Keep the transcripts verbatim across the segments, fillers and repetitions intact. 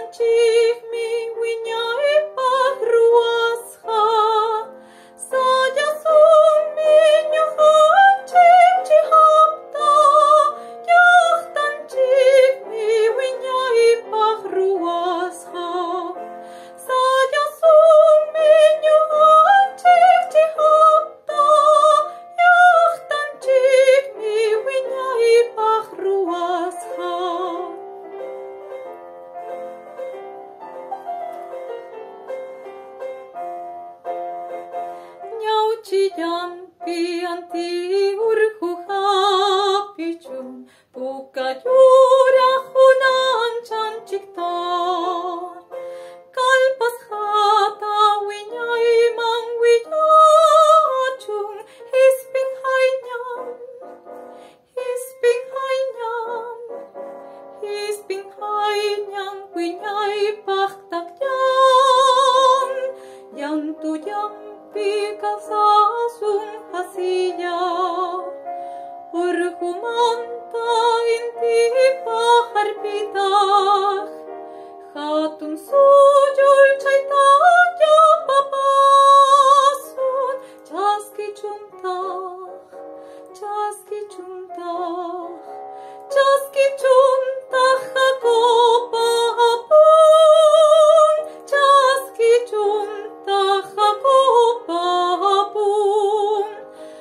jahtanchik mi wiñay pagruasqa saya sumi ñuqanchik chihapta jahtanchik mi wiñay pagruasqa saya sumi ñuqanchik chihapta jahtanchik mi wiñay pagruasqa Ñawchillampi anti urqujapichun puqalluraq hunanchanchiktan kallpasqata wiñayman willachun hisp'in hayñam hisp'in hayñam hisp'in hayñam wiñaypaq takyan llantullampi kawsasun hasilla urqumanta intipaq harpitaq hatun suyuy chayta llapapasun chaskichuntaq chaskichuntaq chaskichuntaq hakupapun chaskichuntaq hakupapun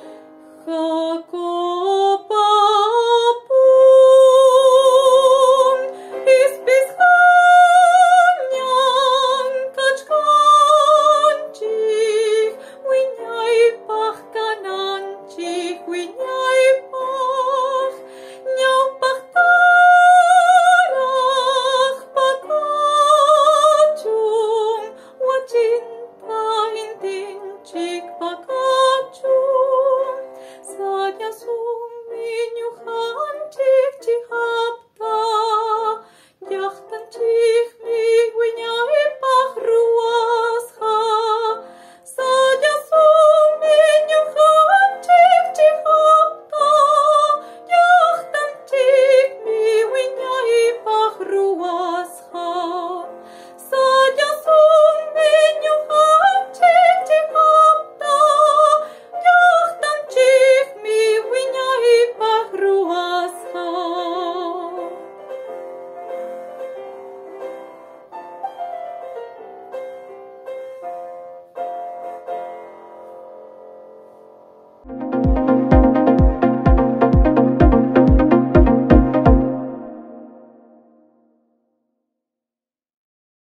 hakupapun hisp'is hañan kachkanchik wiñaypaq kananchik wiñaypaq ñawpaq taraq pakachun wachinta intinchik pakachun saya sumi ñuqanchik chihapta llaqtanchik